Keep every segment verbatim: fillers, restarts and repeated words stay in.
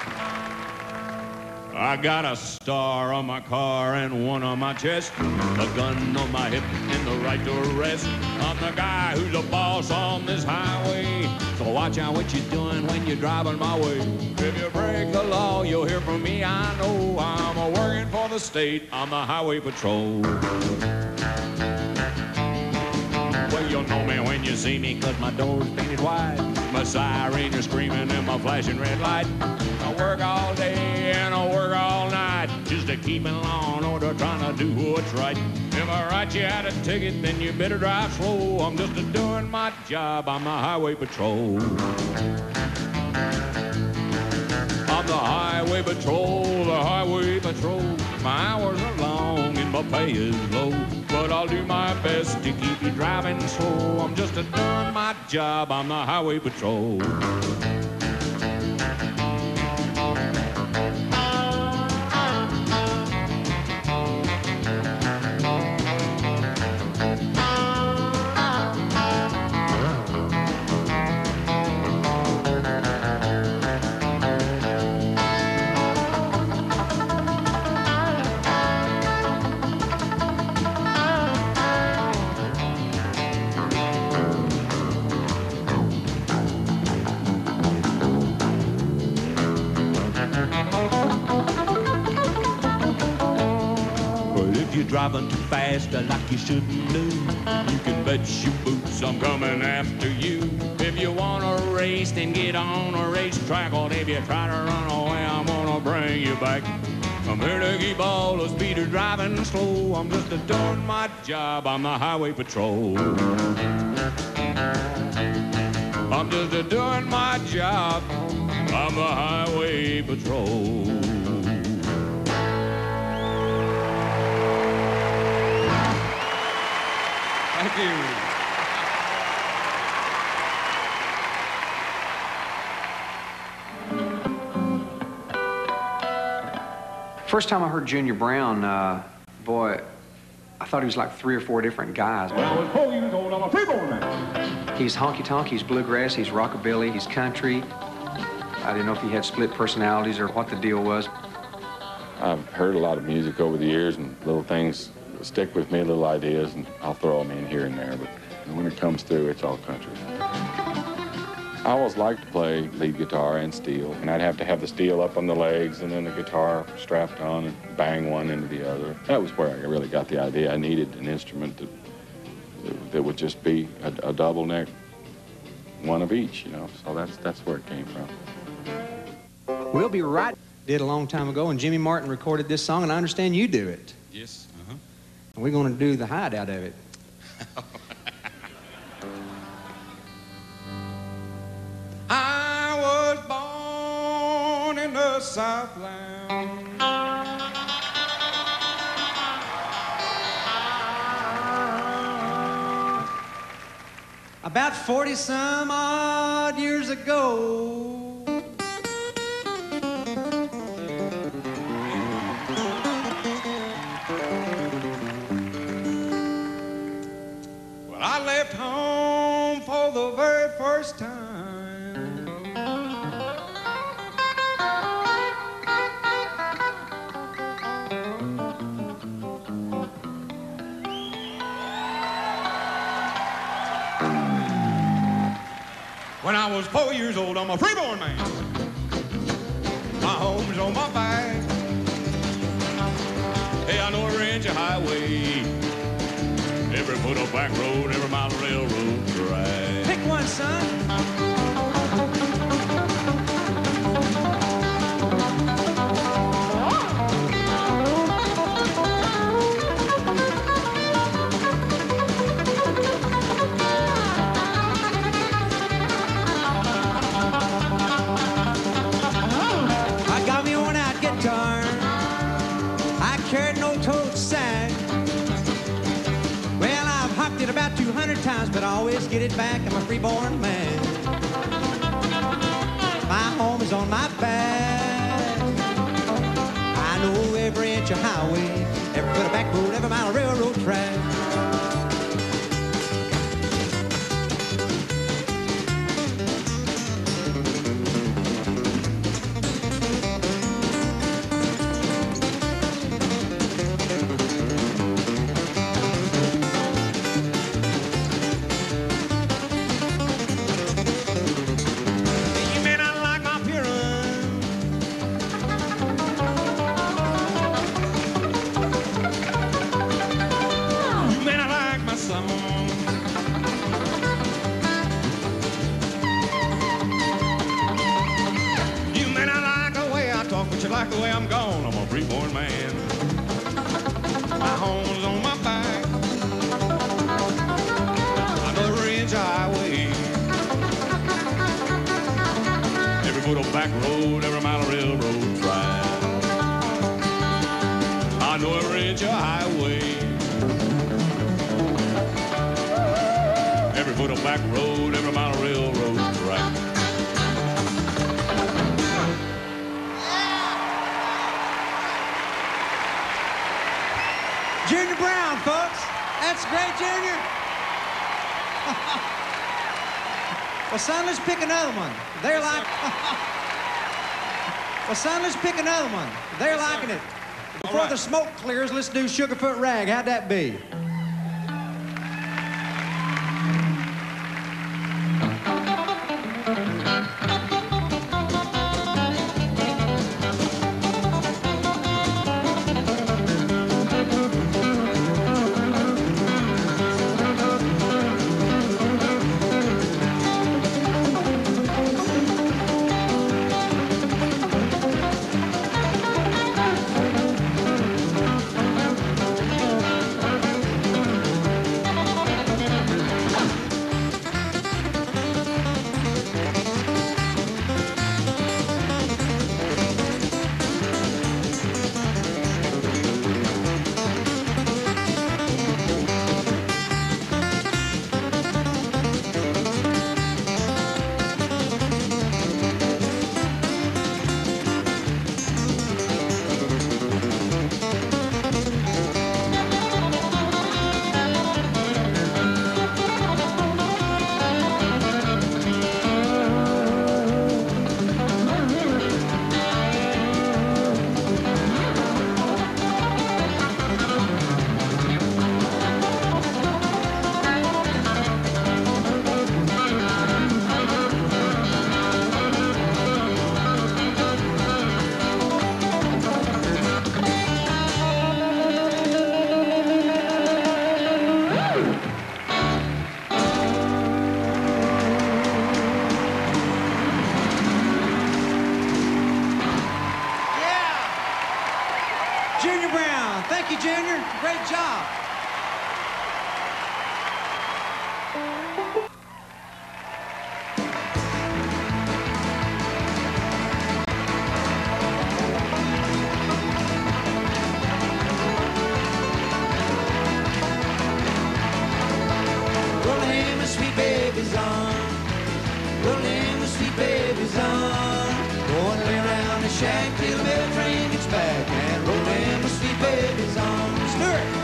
I got a star on my car and one on my chest, a gun on my hip and the right to arrest. I'm the guy who's the boss on this highway, so watch out what you're doing when you're driving my way. If you break the law, you'll hear from me, I know. I'm a working for the state, I'm the highway patrol. Well, you'll know me when you see me, cause my door's painted white, my siren is screaming and my flashing red light. I work all day and I work all night just to keep in law and order, trying to do what's right. If I write you out a ticket, then you better drive slow. I'm just a doing my job, I'm the highway patrol. I'm the highway patrol, the highway patrol. My hours are long and my pay is low, but I'll do my best to keep you driving slow. I'm just a doing my job, I'm the highway patrol. Driving too fast like you shouldn't do, you can bet your boots I'm coming after you. If you want to race, then get on a racetrack, or if you try to run away, I'm gonna bring you back. I'm here to keep all the speeders driving slow. I'm just a doing my job, I'm the highway patrol. I'm just a doing my job, I'm the highway patrol. Thank you. First time I heard Junior Brown, uh, boy, I thought he was like three or four different guys. When I was four years old, I'm a freeborn man. He's honky-tonk, he's bluegrass, he's rockabilly, he's country. I didn't know if he had split personalities or what the deal was. I've heard a lot of music over the years, and little things stick with me, little ideas, and I'll throw them in here and there, but when it comes through, it's all country. I always liked to play lead guitar and steel, and I'd have to have the steel up on the legs and then the guitar strapped on and bang one into the other. That was where I really got the idea. I needed an instrument that, that would just be a, a double neck, one of each, you know, so that's, that's where it came from. We'll Be Right did a long time ago, and Jimmy Martin recorded this song, and I understand you do it. Yes. Uh-huh. And we're going to do the hide out of it. I was born in the Southland. About forty some odd years ago, I left home for the very first time. When I was four years old, I'm a freeborn man. My home's on my back. Hey, I know every inch of highway, every foot of back road, every mile of railroad track. Pick one, son. I got me worn out guitar. I carried no tote sack. Well, I've hopped it about two hundred times, but I always get it back. I'm a freeborn man. My home is on my back. I know every inch of highway, every foot of back road, every mile of railroad track. like the way I'm gone. I'm a free-born man. My home's on my back. I know every inch of highway, every foot of back road, every mile of railroad track. I know every inch of highway, every foot of back road, every mile of railroad track. Junior Brown, folks. That's great, Junior. Well, son, let's pick another one. They're like... Well, son, let's pick another one. They're liking it. Before right. the smoke clears, let's do Sugarfoot Rag. How'd that be? Junior Brown. Thank you, Junior. Great job. Rolling my sweet babies on. Rolling my sweet babies on. Going lay around the shack till the bell train gets back. And rolling my sweet babies on. Stir it.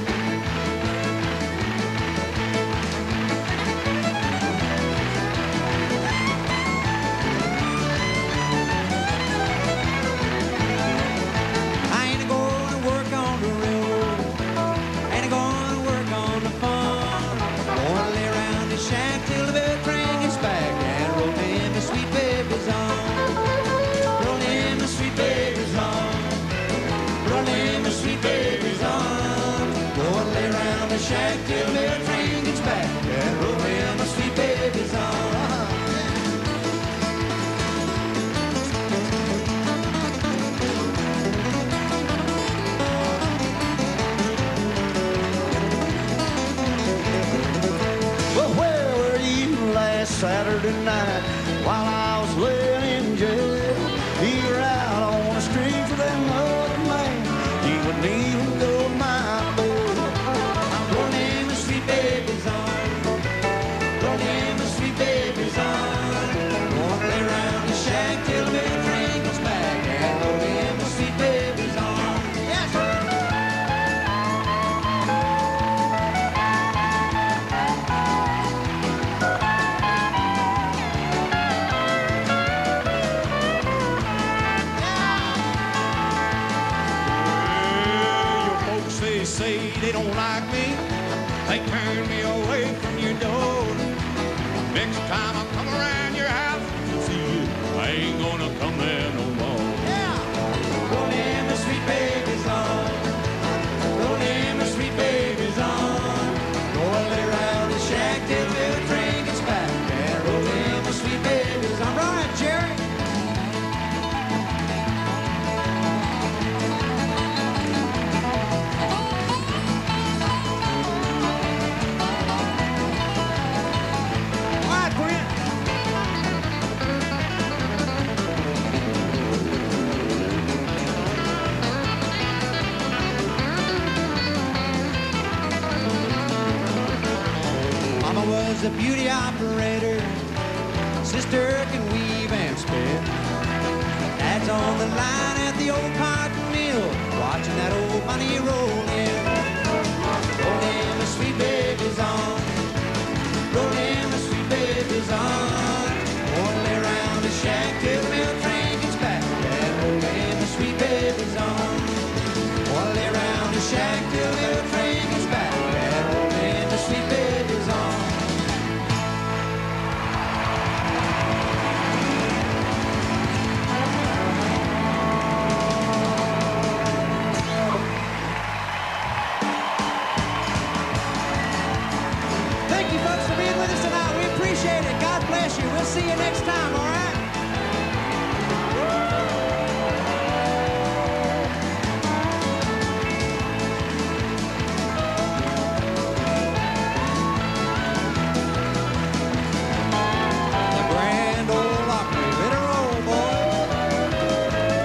I ain't gonna work on the railroad. Ain't gonna work on the farm. Gonna lay around the shack till the bell train gets back. And rolling my sweet babies on. Rolling my sweet babies on. Rolling my sweet babies on. Gonna lay around the shack till the bell train gets back. And rolling my sweet babies on. Well, where were you last Saturday night while I was laying in jail? You were out on the street for them other man. You wouldn't even go to my bed. Rolling my sweet babies on. Rolling my sweet babies on. Gonna lay around the shack till the bell train gets back. And rolling my sweet babies on. Yes, sir. Well, your folks, they say they don't like me. They turn me away from your door. Next time I come around your house to see you, I ain't gonna come there no more. Rolling my sweet babies on. Rolling my sweet babies on. Gonna lay around the shack till the bell train gets back. And rolling my sweet babies on. Right, Jerry. a beauty operator. Sister can weave and spin. Dad's on the line at the old cotton mill, watching that old money roll in. Rolling my sweet babies on, rolling my sweet babies on. Wanna lay around the shack till the mill train gets back, and rolling my sweet babies on. Wanna lay around the shack till the mill train gets back, and rolling my sweet babies on. Thank you folks for being with us tonight. We appreciate it. God bless you. We'll see you next time, all right? The Grand Ole Opry. Let her roll, boys.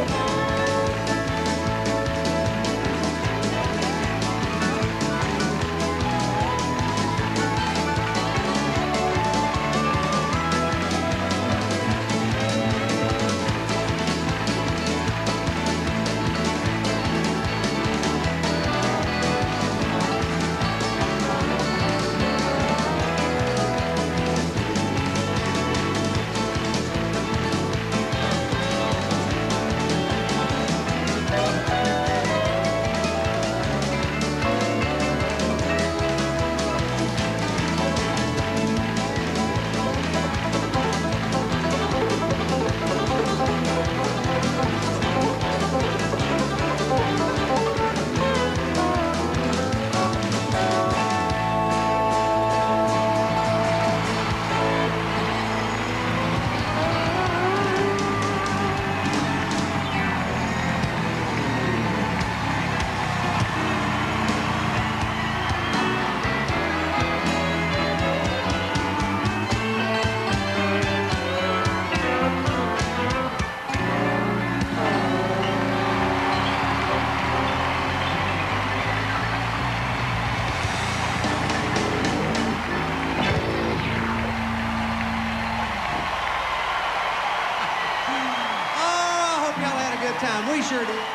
Time. We sure did.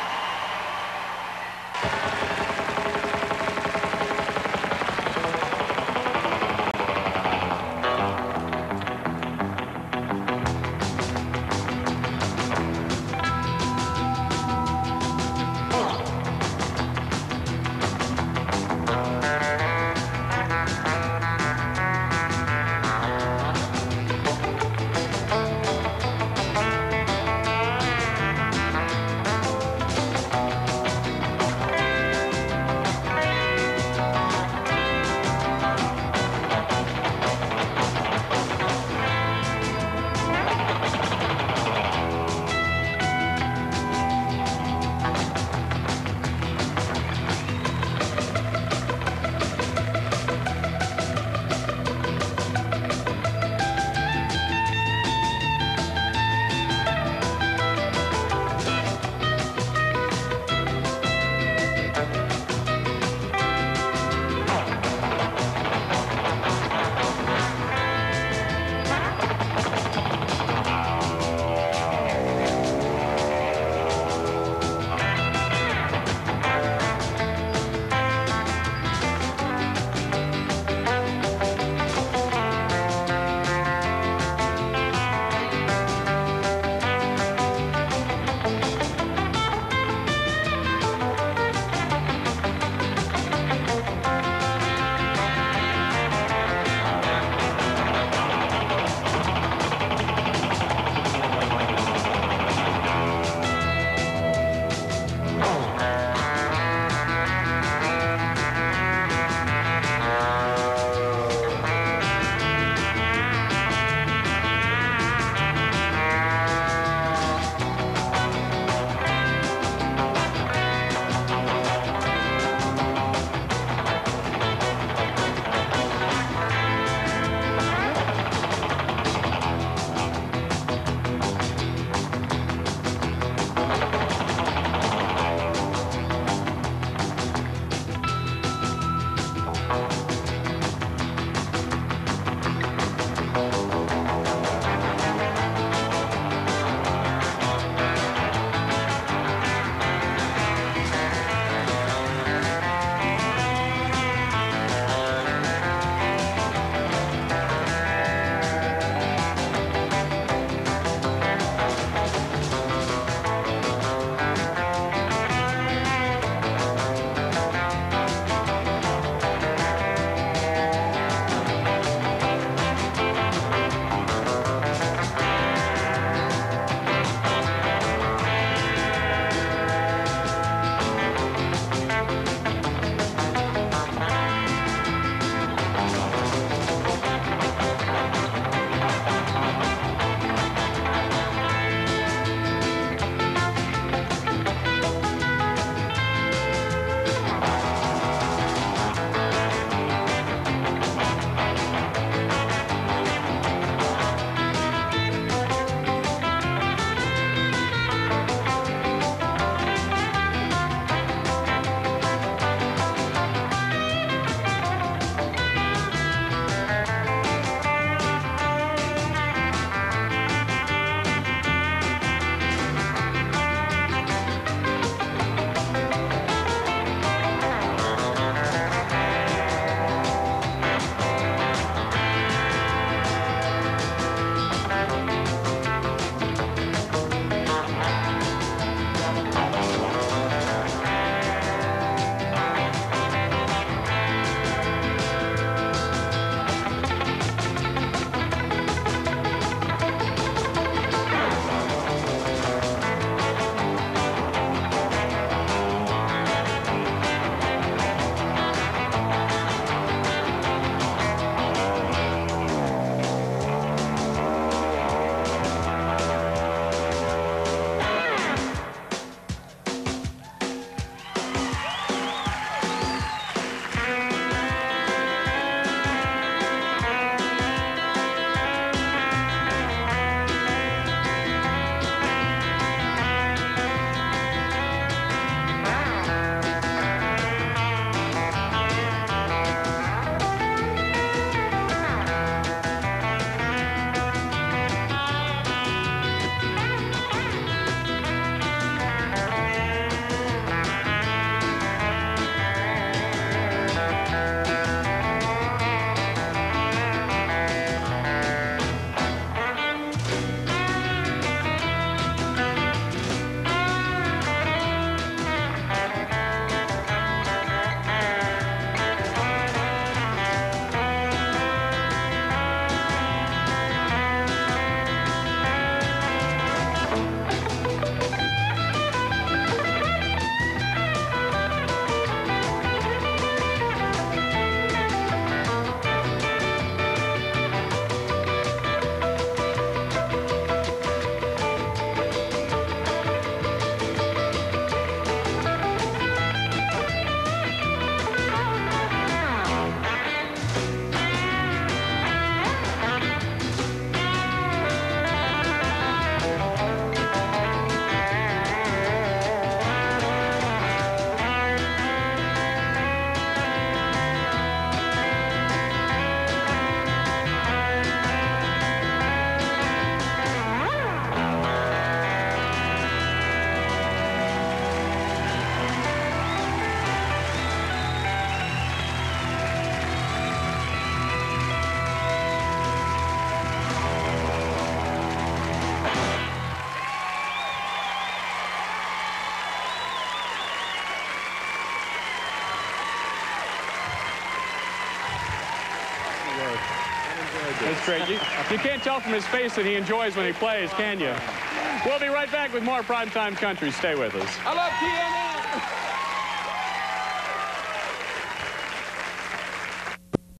That's great. You, you can't tell from his face that he enjoys when he plays, can you? We'll be right back with more Primetime Country. Stay with us. I love T N N.